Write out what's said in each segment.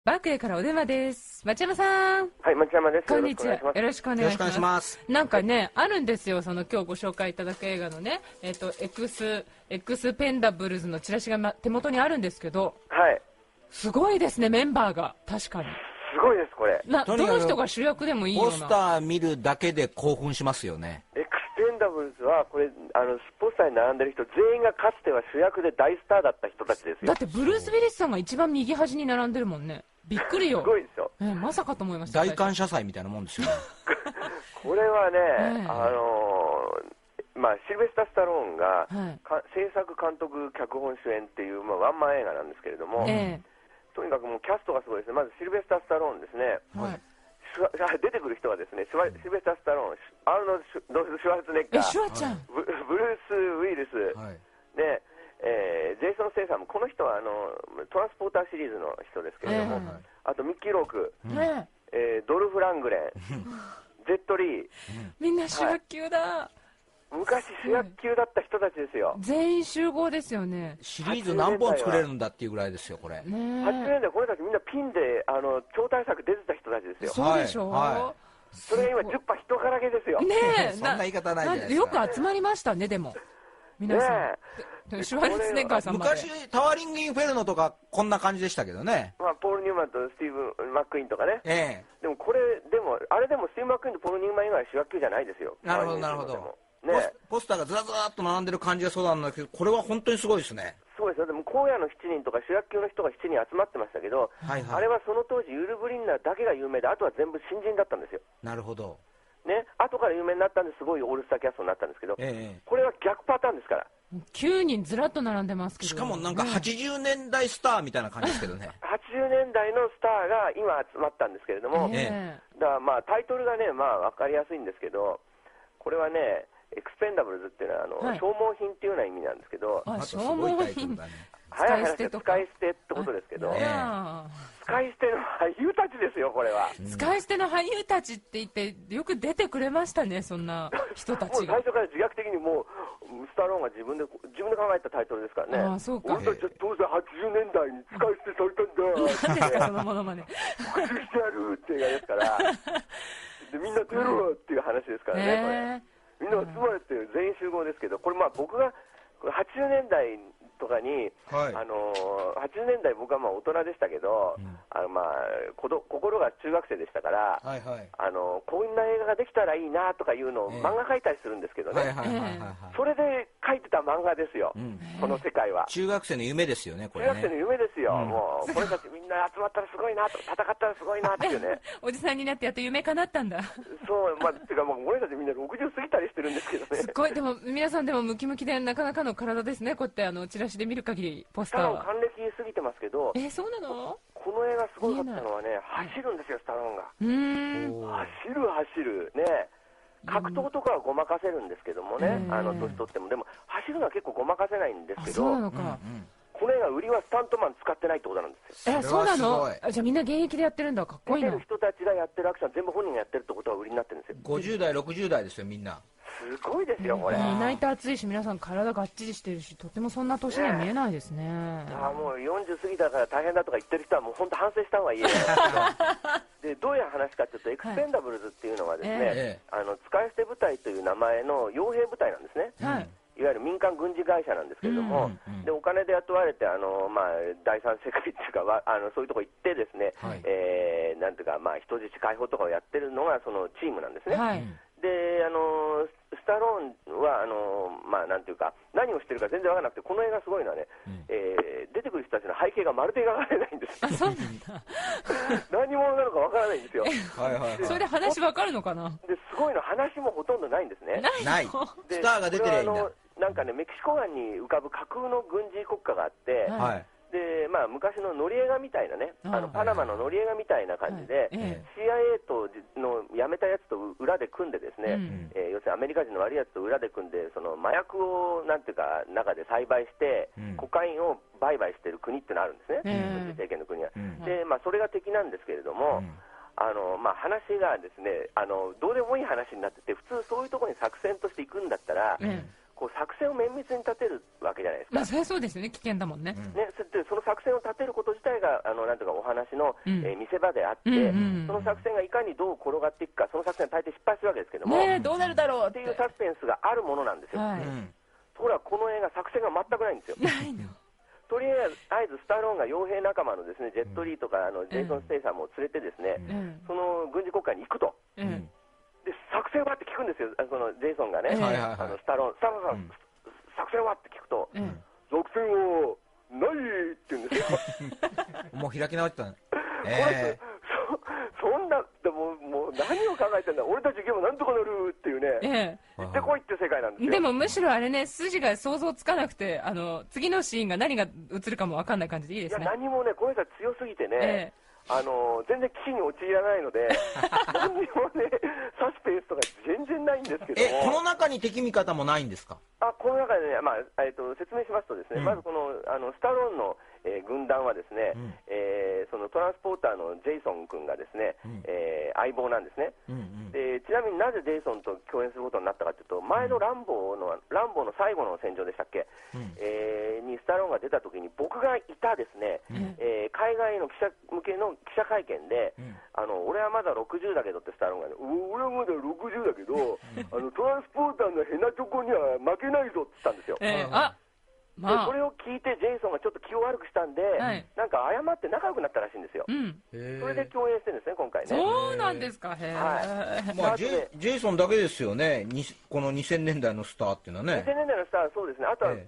バークレーからお電話です。町山さん。 はい、町山です。 こんにちは。よろしくお願いします。なんかね、あるんですよ。その今日ご紹介いただく映画のね、エクスペンダブルズのチラシが、手元にあるんですけど。 はい。 すごいですね、メンバーが。確かに。 すごいです、これ。 どの人が主役でもいいような。 ポスター見るだけで興奮しますよね。 エクスペンダブルズは、これ、ポスターに並んでる人、全員がかつては主役で大スターだった人たちですよ。 だってブルース・ウィリスさんが一番右端に並んでるもんね。びっくりよ。 すごいですよ。 まさかと思いました。 大感謝祭みたいなもんですよね。 これはね、シルベスタ・スタローンが、制作、監督、脚本、主演っていう、ワンマン映画なんですけれども、とにかくもうキャストがすごいですね。まずシルベスタ・スタローンですね。出てくる人はですね、シルベスタ・スタローン、アーノルド・シュワルツェネッガー、ブルース・ウィルス、でジェイソン・セイサム、この人はトランスポーターシリーズの人ですけれども、あとミッキー・ローク、ドルフ・ラングレン、ジェット・リー、 みんな主役級だ。 昔主役級だった人たちですよ。 全員集合ですよね。 シリーズ何本作れるんだっていうぐらいですよ、これ。 80年代、この人たちみんなピンで超大作出てた人たちですよ。 そうでしょ。 それが今10羽人からげですよ。 ねえ、 そんな言い方ないじゃないですか。よく集まりましたね、でも。皆さん。シュワルツェネッガーさんまで。 昔、タワリング・インフェルノとかこんな感じでしたけどね。 ポール・ニューマンとスティーブ・マックイーンとかね。でもこれ、あれでもスティーブ・マックイーンとポール・ニューマン以外は主役級じゃないですよ。 なるほど、なるほど。ポスターがずらずらっと並んでる感じがそうなんだけど、これは本当にすごいですね。 そうですよ。でも荒野の7人とか主役級の人が7人集まってましたけど、あれはその当時ユール・ブリンナーだけが有名で、あとは全部新人だったんですよ。 なるほど。 ね、後から有名になったんですごいオールスターキャストになったんですけど、これは逆パターンですから。 9人ずらっと並んでますけど、 しかもなんか80年代スターみたいな感じですけどね。 80年代のスターが今集まったんですけれども、だからタイトルがね、分かりやすいんですけど、これはね、エクスペンダブルズっていうのは消耗品っていうような意味なんですけど、 消耗品、 早い話で使い捨てってことですけど、使い捨ての俳優たちですよ、これは。 使い捨ての俳優たちって言って、よく出てくれましたね、そんな人たちが。 最初から自虐的にもう、スタローンが自分で考えたタイトルですからね。 ああ、そうか。 俺たちは当然80年代に使い捨てされたんだ。 何ですか、そのものまね。 復讐してやるって映画ですから。で、みんな出ろっていう話ですからね、みんな集まれて全員集合ですけど、これ僕が80年代とかに、80年代僕は大人でしたけど、心が中学生でしたから、こんな映画ができたらいいなとかいうのを漫画描いたりするんですけどね、それで描いてた漫画ですよ、この世界は。 中学生の夢ですよね、これね。 中学生の夢ですよ、もうこれたちみんな集まったらすごいなと、戦ったらすごいなっていうね。 おじさんになってやっと夢叶ったんだ。 そう、っていうか俺たちみんな60過ぎたりしてるんですけどね。 すごい、でも皆さんでもムキムキでなかなかの体ですね、こうやってチラシで見る限りポスターは。 還暦過ぎてますけど、 そうなの？ この映画すごかったのはね、走るんですよ、スタローンが。走るね。格闘とかはごまかせるんですけどもね、年取っても。でも走るのは結構ごまかせないんですけど、 そうなのか。 この映画売りはスタントマン使ってないってことなんですよ。 そうなの？じゃあみんな現役でやってるんだ。かっこいいな。 出てる人たちがやってるアクション全部本人がやってるってことは売りになってるんですよ。 50代60代ですよ、みんな。 すごいですよ、これ。 泣いて暑いし、皆さん体がっちりしてるし、とてもそんな年には見えないですね。 もう40過ぎたから大変だとか言ってる人はもう本当反省した方がいいで、どういう話かというと、エクスペンダブルズっていうのはですね、使い捨て部隊という名前の傭兵部隊なんですね。いわゆる民間軍事会社なんですけれども、でお金で雇われて第三世界っていうかそういうところ行ってですね、なんていうか人質解放とかをやってるのがそのチームなんですね。でスタローンはなんていうか何をしてるか全然わからなくて、この映画すごいのはね、出てくる人たちの背景がまるで描かれないんです。何者なのかわからないんですよ。 それで話わかるのかな。 ですごいの、話もほとんどないんですね。 ない。スターが出てりゃいいんだ。 なんかね、メキシコ湾に浮かぶ架空の軍事国家があって、で昔の乗り映画みたいなね、パナマの乗り映画みたいな感じで、CIA との辞めたやつと裏で組んでですね、要するにアメリカ人の悪いやつと裏で組んで、その麻薬をなんていうか中で栽培して、コカインを売買している国ってのがあるんですね、軍事政権の国は。でそれが敵なんですけれども、話がですねどうでもいい話になってて、普通そういうところに作戦として行くんだったら、 こう作戦を綿密に立てるわけじゃないですか。 まあそれはそうですよね、危険だもんね。 その作戦を立てること自体がなんていうかお話の、見せ場であって、その作戦がいかにどう転がっていくか、その作戦は大抵失敗するわけですけども、 どうなるだろうっていうサスペンスがあるものなんですよ。ところがこの映画、作戦が全くないんですよ。 ないの。 とりあえずスタローンが傭兵仲間のですねジェット・リーとかジェイソン・ステイサムを連れてですね、その軍事国家に行くと、で作戦はって聞くんですよ、そのジェイソンがね、スタローンさん、作戦はって聞くと、作戦はないって言うんですよ。 もう開き直ってたね。 そんなでもう何を考えてんだ、俺たち行けばなんとかなるっていうね、行ってこいっていう世界なんですよ。 でもむしろあれね、筋が想像つかなくて、次のシーンが何が映るかも分かんない感じでいいですね。 いや何もね、この人は強すぎてね、全然危機に陥らないので、何にもね、サスペンスとか全然ないんですけども。 この中に敵味方もないんですか？ この中でね、説明しますとですね、まずこのスタローンの軍団はですね、そのトランスポーターのジェイソン君がですね、相棒なんですね。でちなみになぜジェイソンと共演することになったかというと、前のランボーの最後の戦場でしたっけ、にスタローンが出た時に僕がいたですね、海外の記者向けの記者会見で、俺はまだ60だけどってスタローンがね、俺はまだ60だけどトランスポーターのヘナチョコには負けないぞって言ったんですよ。それを聞いてジェイソンがちょっと気を悪くしたんで、なんか謝って仲良くなったらしいんですよ。それで共演してるんですね、今回ね。 そうなんですか。ジェイソンだけですよね、この2000年代のスターっていうのはね。 2000年代のスターはそうですね。あとは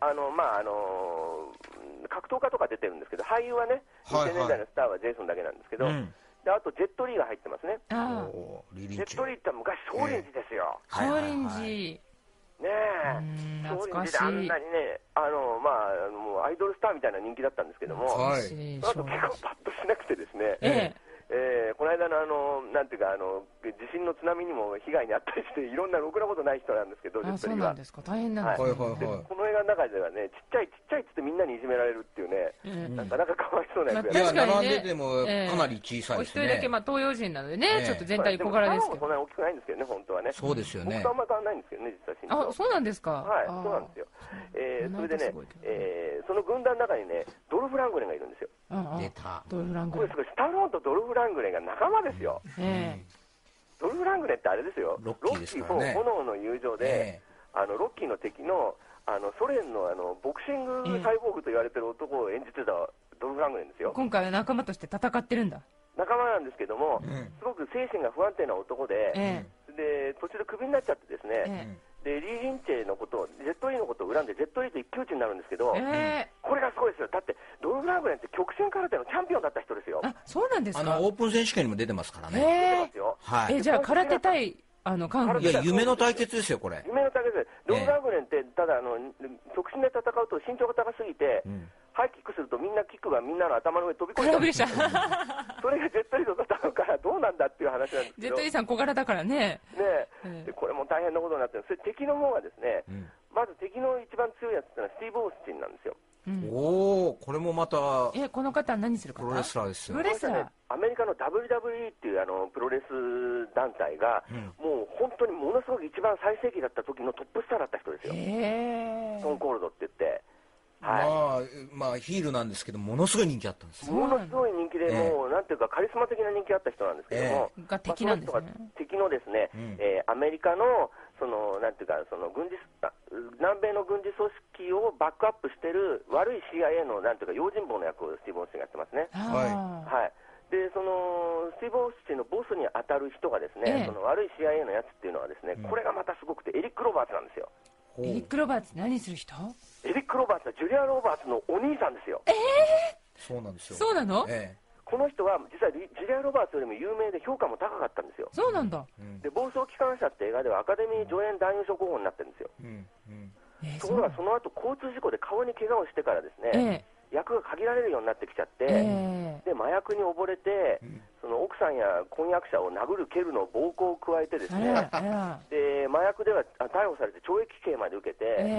格闘家とか出てるんですけど、俳優はね、2000年代のスターはジェイソンだけなんですけど、であとジェット・リーが入ってますね。ジェット・リーって昔少林寺ですよ。 少林寺ねえ、 懐かしい。 あんなにね、もうアイドルスターみたいな人気だったんですけども、その後結構パッとしなくてですね、この間のなんていうか地震の津波にも被害に遭ったりして、いろんなろくなことない人なんですけど、 そうなんですか、大変なんですね。 この映画の中ではね、ちっちゃいってみんなにいじめられるっていうね、なかなかかわいそうな役やつ。並んでてもかなり小さいですね。 お一人だけ東洋人なのでね、ちょっと全体小柄ですけど。 そんなに大きくないんですけどね、本当はね。 そうですよね。 僕とあんまり変わらないんですけどね、実は身長。 そうなんですか。 はい、そうなんですよ。それでね、その軍団の中にね、ドルフ・ラングレンがいるんですよ。 出た。 ドルフ・ラングレン。 これスタローンとドルフ・ラングレンが仲間ですよ。ドルフ・ラングレンってあれですよ、 ロッキー4 炎の友情で、ロッキーの敵のソ連のボクシングサイボーグと言われてる男を演じてたドルフ・ラングレンですよ。 今回は仲間として戦ってるんだ。 仲間なんですけども、すごく精神が不安定な男で、途中でクビになっちゃってですね、でリー・リンチェのことを、ジェット・リーのことを恨んで、ジェット・リーと一騎打ちになるんですけど、これがすごいですよ。だってドルフ・ラングレンって極真空手のチャンピオンだった人ですよ。 そうなんですか。 オープン選手権にも出てますからね。 出てますよ。 じゃあ空手対カンフー。 いや、夢の対決ですよ、これ。 夢の対決です。ドルフ・ラングレンって、ただ極真で戦うと身長が高すぎて、ハイキックするとキックがみんなの頭の上飛び越えちゃうんですよ。それがジェット・リーと戦うからどうなんだっていう話なんですけど、 ジェット・リーさん小柄だからね。 これも大変なことになってる。それ敵の方がですね、まず敵の一番強いやつってのはスティーブ・オースティンなんですよ。 これもまたこの方は何する方？ プロレスラーですよ。 プロレスラー。 アメリカの WWE っていうプロレス団体が、もう本当にものすごく一番最盛期だった時のトップスターだった人ですよ。ストーンコールドって言って。 ヒールなんですけど、ものすごい人気あったんですよ。 ものすごい人気で、もうなんていうかカリスマ的な人気あった人なんですけども、 が敵なんですね。 敵のですね、アメリカのなんていうか南米の軍事組織をバックアップしてる悪い CIA のなんていうか用心棒の役をスティーブ・オースティンがやってますね。でスティーブ・オースティンのボスに当たる人がですね、その悪い CIA のやつっていうのはですね、これがまたすごくて、エリック・ロバーツなんですよ。 エリック・ロバーツ何する人？ エリック・ロバーツはジュリア・ロバーツのお兄さんですよ。 そうなんですよ。 そうなの？ この人は実はジュリア・ロバーツよりも有名で評価も高かったんですよ。 そうなんだ。 で暴走機関車って映画ではアカデミー助演男優賞候補になってるんですよ。ところがその後交通事故で顔に怪我をしてからですね、役が限られるようになってきちゃって、で麻薬に溺れて、その奥さんや婚約者を殴る蹴るの暴行を加えてですね、で麻薬では逮捕されて懲役刑まで受けて、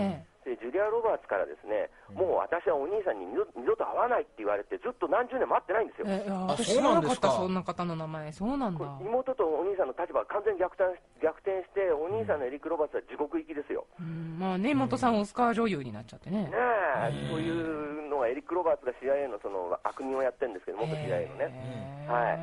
でジュリア・ロバーツからですね、もう私はお兄さんに二度と会わないって言われて、ずっと何十年待ってないんですよ。 私知らなかった、そんな方の名前。そうなんだ。 妹とお兄さんの立場が完全に逆転して、お兄さんのエリック・ロバーツは地獄行きですよ。 まあね、妹さんオスカー女優になっちゃってね。 そういうのがエリック・ロバーツが CIA のその悪人をやってるんですけど、元 CIA のね。はい。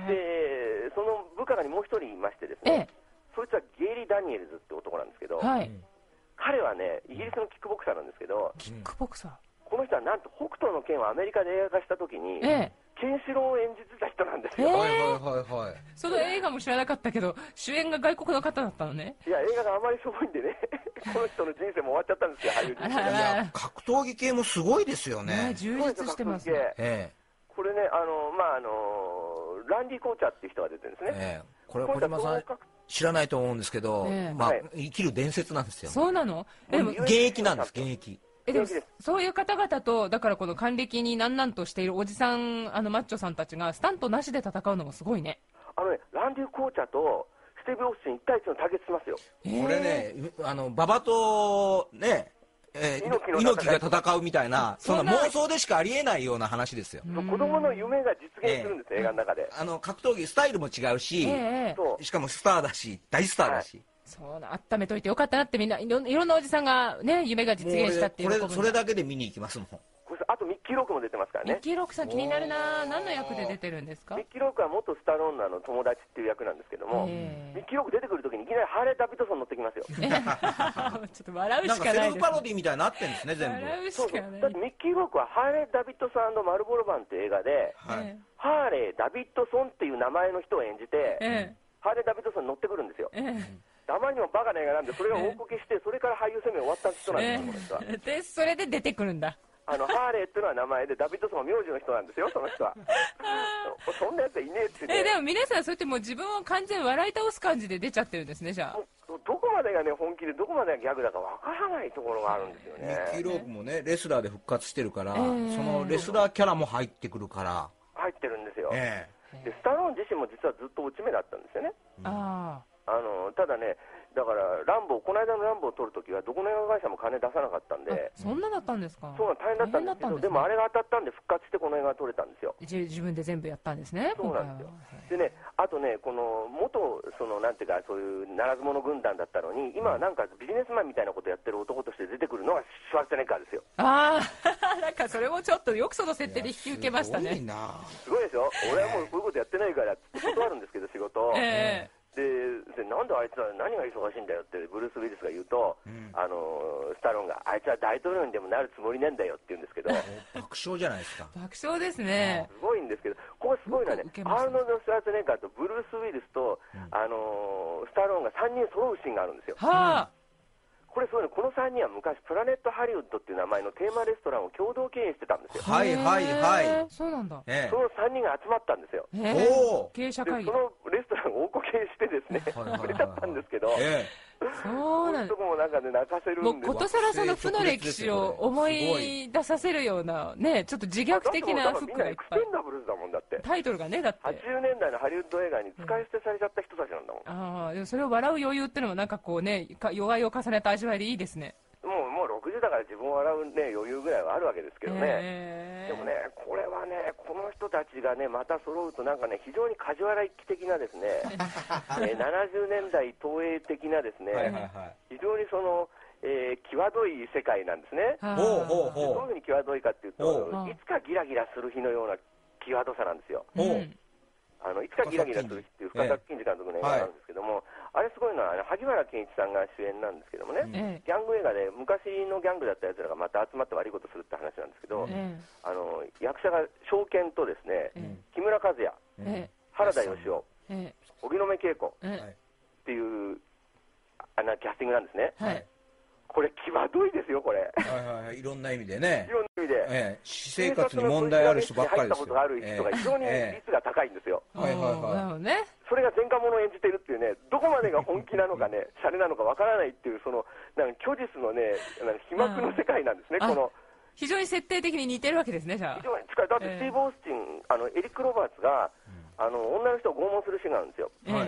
で、その部下にもう一人いましてですね、そいつはゲイリー・ダニエルズって男なんですけど、彼はね、イギリスのキックボクサーなんですけど、 キックボクサー、 この人はなんと北斗の拳をアメリカで映画化したときに、ケンシロウを演じてた人なんですよ。 その映画も知らなかったけど、主演が外国の方だったのね。 いや、映画があまりしょぼいんでね、この人の人生も終わっちゃったんですよ、俳優人生。 いや、格闘技系もすごいですよね。 充実してますね。 これね、ランディ・コーチャーっていう人が出てるんですね。 これ小島さん知らないと思うんですけど、生きる伝説なんですよ。 そうなの？でも現役なんです、現役。 でもそういう方々と、だからこの還暦になんなんとしているおじさん、マッチョさんたちがスタントなしで戦うのもすごいね。 ランディ・コーチャーとスティーブ・オースティン1対1の対決しますよ。 これね、馬場とね、猪木が戦うみたいな、そんな妄想でしかありえないような話ですよ。 子供の夢が実現するんです、映画の中で。 格闘技スタイルも違うし、しかもスターだし、大スターだし。 そうな、温めといてよかったなってみんないろんなおじさんがね、夢が実現したっていう。 それだけで見に行きますもん。 あとミッキー・ロークも出てますからね。 ミッキー・ロークさん気になるな。何の役で出てるんですか？ ミッキー・ロークは元スタローンの友達っていう役なんですけども、ミッキー・ローク出てくるときにいきなりハーレー・ダビッドソン乗ってきますよ。ちょっと笑うしかないです。 なんかセルフパロディみたいになってるんですね、全部。 笑うしかない。 だってミッキー・ロークはハーレー・ダビッドソン&マルボロバンっていう映画で、ハーレー・ダビッドソンっていう名前の人を演じて、ハーレー・ダビッドソンに乗ってくるんですよ。あまりにもバカな映画なんで、それが大こけして、それから俳優生命終わった人なんですよ、この人は。 で、それで出てくるんだ。 ハーレーっていうのは名前で、ダビッドソンは名字の人なんですよ、その人は。そんなやつはいねえってね。 でも皆さん、そうやってもう自分を完全に笑い倒す感じで出ちゃってるんですね、じゃあ。 どこまでがね、本気で、どこまでがギャグだかわからないところがあるんですよね。 ミッキー・ロークもね、レスラーで復活してるから、そのレスラーキャラも入ってくるから。 入ってるんですよ。で、スタローン自身も実はずっと落ち目だったんですよね。ただね、だからこの間のランボーを撮るときはどこの映画会社も金出さなかったんで。 そんなだったんですか？ そう、大変だったんですけど、でもあれが当たったんで復活してこの映画が撮れたんですよ。 自分で全部やったんですね。 そうなんですよ。でね、あとね、この元なんていうか、そういうならず者軍団だったのに、今はなんかビジネスマンみたいなことやってる男として出てくるのがシュワルツェネッガーですよ。 なんかそれもちょっとよくその設定で引き受けましたね。 すごいでしょ。俺はもうこういうことやってないからって断るんですけど、仕事。でなんであいつは何が忙しいんだよってブルース・ウィリスが言うと、スタローンがあいつは大統領にでもなるつもりなんだよって言うんですけど爆笑じゃないですか。 爆笑ですね。 すごいんですけど、ここすごいのはね、アーノルド・シュワルツェネッガーとブルース・ウィリスと、スタローンが3人揃うシーンがあるんですよ。これそういうの、この3人は昔プラネットハリウッドっていう名前のテーマレストランを共同経営してたんですよ。 そうなんだ。 その3人が集まったんですよ。 経営者会議。 そのレストランを大こけしてですね、売れちゃったんですけど、 そうなんです。 もなんかね、泣かせるんで。 もうことさらその負の歴史を思い出させるようなね、ちょっと自虐的な服がいっぱい。 エクスペンダブルズだもんだって。 タイトルがね、だって。 80年代のハリウッド映画に使い捨てされちゃった人たちなんだもん。 でもそれを笑う余裕っていうのもなんかこうね、弱いを重ねた味わいでいいですね。 もう60だから自分を笑うね、余裕ぐらいはあるわけですけどね。でもね、これはね、この人たちがね、また揃うとなんかね、非常に梶原一騎的なですね、70年代東映的なですね、非常に際どい世界なんですね。どういうふうに際どいかっていうと、いつかギラギラする日のような際どさなんですよ。いつかギラギラする日っていう深作欣二監督の映画なんですけども、あれすごいのは萩原健一さんが主演なんですけどもね、ギャング映画で昔のギャングだったやつらがまた集まって悪いことするって話なんですけど、役者が正健とですね、木村和也、原田芳雄、荻野目恵子っていうキャスティングなんですね。これ際どいですよ、これ。 いろんな意味でね。 いろんな意味で。 私生活に問題ある人ばっかりですよ。 入ったことがある人が非常に率が高いんですよ。それが前科者を演じているっていうね、どこまでが本気なのかね、シャレなのかわからないっていう、なんか虚実のね、飛膜の世界なんですね、この。 非常に設定的に似てるわけですね、じゃあ。 非常に近い。だってスティーブ・オースティン、エリック・ロバーツが、女の人を拷問するシーンがあるんですよ。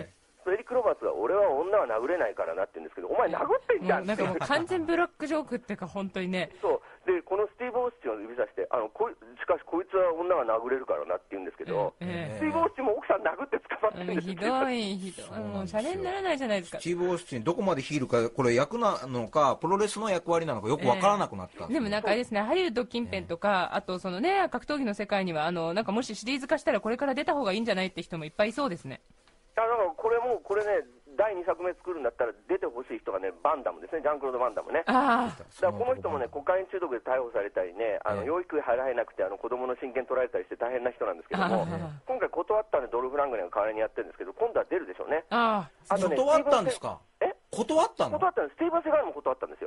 エリック・ロバーツは俺は女は殴れないからなって言うんですけど、お前殴ってんじゃんって。 なんかもう完全ブラックジョークっていうか、本当にね。 そうでこのスティーブ・オースティンを指さして、しかしこいつは女が殴れるからなって言うんですけど、スティーブ・オースティンも奥さん殴って捕まってるんですよ。 ひどい、ひどい。もうシャレにならないじゃないですか。 スティーブ・オースティン、どこまでヒールか、これ役なのか、プロレスの役割なのか、よくわからなくなった、 でもなんかあれですね、ハリウッド近辺とか、あとそのね、格闘技の世界には、なんかもしシリーズ化したらこれから出た方がいいんじゃないって人もいっぱいいそうですね。 だからこれね、第2作目作るんだったら出てほしい人がね、バンダムですね、ジャンクロード・バンダムね。だからこの人もね、コカイン中毒で逮捕されたりね、養育費払えなくて子供の親権取られたりして大変な人なんですけども、今回断ったんでドルフ・ラングレンが代わりにやってるんですけど、今度は出るでしょうね。 断ったんですか？断ったの？ 断ったんです。スティーブン・セガールも断ったんですよ。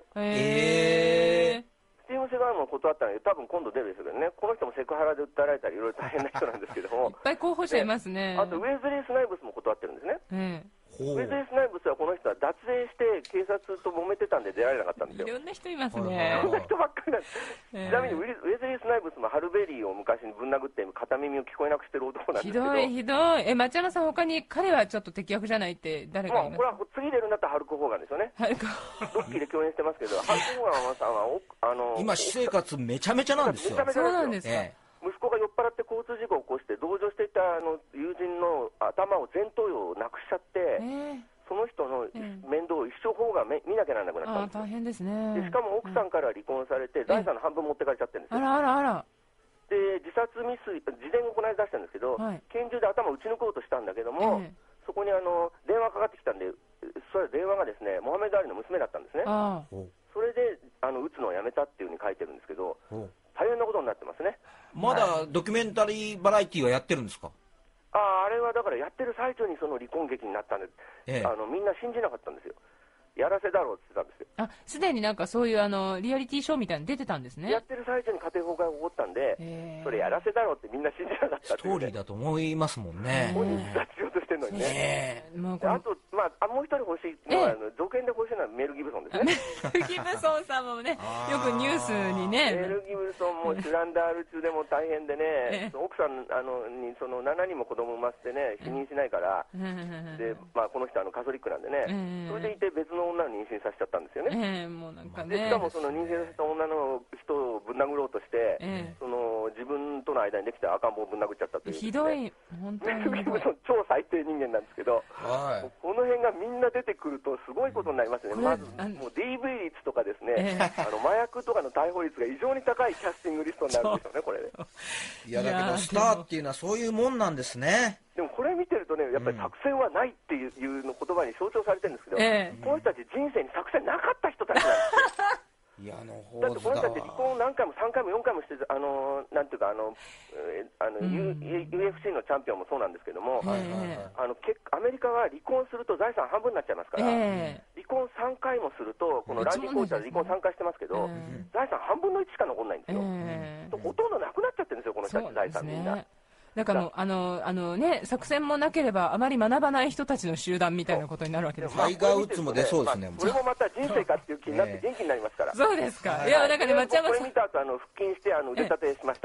スティーブン・セガールも断ったんで、多分今度出るでしょうけどね、この人もセクハラで訴えられたり、いろいろ大変な人なんですけども、 いっぱい候補者いますね。 あとウェズリー・スナイブスも断ってるんですね。ウェズリー・スナイブスはこの人は脱税して警察と揉めてたんで出られなかったんですよ。 いろんな人いますね。 いろんな人ばっかりなんです。ちなみにウェズリー・スナイブスもハルベリーを昔にぶん殴って片耳を聞こえなくしてる男なんですけど。 ひどいひどい。町山さん、他に彼はちょっと敵役じゃないって誰かいますか？ これは次出るんだったらハルク・ホーガンですよね。ロッキーで共演してますけど、ハルク・ホーガンさんは今私生活めちゃめちゃなんですよ。 そうなんですか。 息子が酔っ払って交通事故を起こして同乗していた友人の頭を前頭葉をなくしちゃって、その人の面倒を一生方が見なきゃならなくなったんです。 大変ですね。 しかも奥さんから離婚されて財産の半分持ってかれちゃってるんですよ。で自殺未遂、事前にこの間出したんですけど、拳銃で頭を撃ち抜こうとしたんだけども、そこに電話かかってきたんで、それ電話がですねモハメド・アリの娘だったんですね。それで撃つのをやめたっていうふうに書いてるんですけど、大変なことになってますね。 まだドキュメンタリーバラエティーはやってるんですか？ あれはだからやってる最中にその離婚劇になったんで、みんな信じなかったんですよ。やらせだろうって言ってたんですよ。 すでになんかそういうリアリティショーみたいに出てたんですね。 やってる最中に家庭崩壊が起こったんで、それやらせだろうってみんな信じなかったっていう、 ストーリーだと思いますもんね。 本人自殺しようとしてるのにね。あと、もう一人欲しいのは、続編で欲しいのはメル・ギブソンですね。 メル・ギブソンさんもね、よくニュースにね。 メル・ギブソンもシュランダール中でも大変でね、奥さんに7人も子供産ませてね、否認しないから、でこの人カトリックなんでね、それでいて別の女を妊娠させちゃったんですよね。 もうなんかね、 しかもその妊娠させた女の人をぶん殴ろうとして、自分との間にできた赤ん坊をぶん殴っちゃったという、 ひどい、本当にメル・ギブソン超最低人間なんですけど、この辺がみんな出てくるとすごいことになりますね。まずもう DV 率とかですね、麻薬とかの逮捕率が異常に高いキャスティングリストになるんでしょうね、これで。 いやだけどスターっていうのはそういうもんなんですね。 でもこれ見てるとね、やっぱり作戦はないっていう言葉に象徴されてるんですけど、この人たち人生に作戦なかった人たちなんですよ。 いやだってこの人たち離婚を何回も3回も4回もして、なんていうかUFC のチャンピオンもそうなんですけども、アメリカは離婚すると財産半分になっちゃいますから、離婚3回もすると、このランディ・コーチャーで離婚3回してますけど、財産半分の1しか残らないんですよ。ほとんどなくなっちゃってるんですよ、この人たち財産みんな。 だからもうね、作戦もなければあまり学ばない人たちの集団みたいなことになるわけですタイガー・ウッズも出そうですね。 これもまた人生かっていう気になって元気になりますから。 そうですか。いやなんかね、町山さんこれ見た後腹筋して腕立てしました。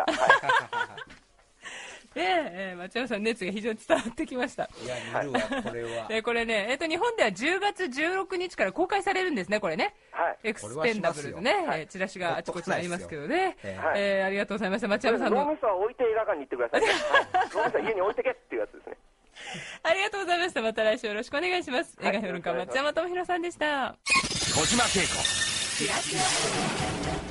町山さん熱が非常に伝わってきました。 いや、見るわこれは。 これね、日本では10月16日から公開されるんですね、これね。エクスペンダブルズね、チラシがあちこちにありますけどね。ありがとうございました。町山さんの脳みそは置いて映画館に行ってください。脳みそは家に置いてけっていうやつですね。 ありがとうございました。また来週よろしくお願いします。映画評論家町山智博さんでした。 小島慶子。